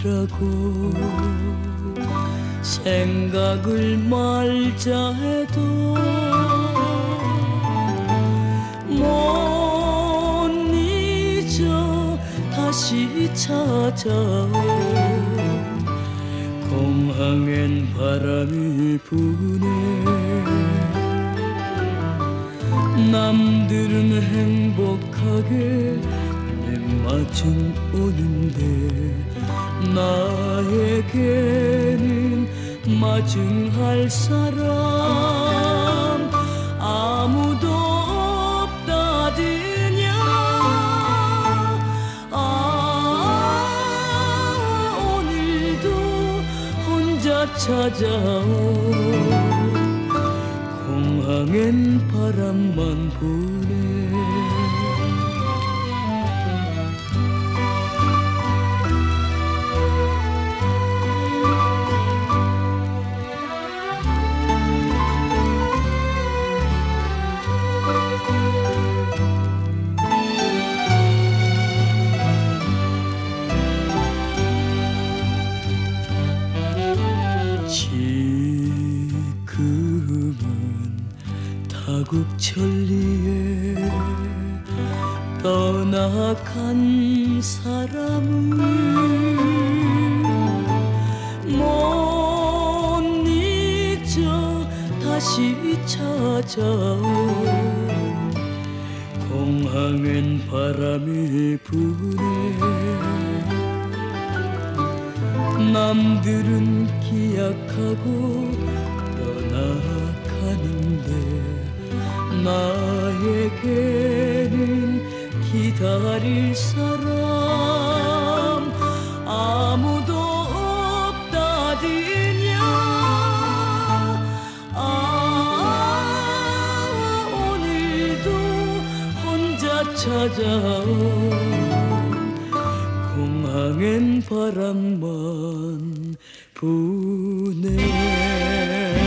가라고 생각을 말자 해도 못 잊어 다시 찾아오. 공항엔 바람이 부네. 남들은 행복하게 내 마중 오는데 나에게는 마중할 사람 아무도 없다더냐. 오늘도 혼자 찾아오. 공항엔 바람만 부네. 타국천리에 떠나간 사람을 못 잊어 다시 찾아오. 공항엔 바람이 부네. 남들은 기약하고 떠나가는데 나에게는 기다릴 사람 아무도 없다더냐. 오늘도 혼자 찾아오. 공항엔 바람만 부네.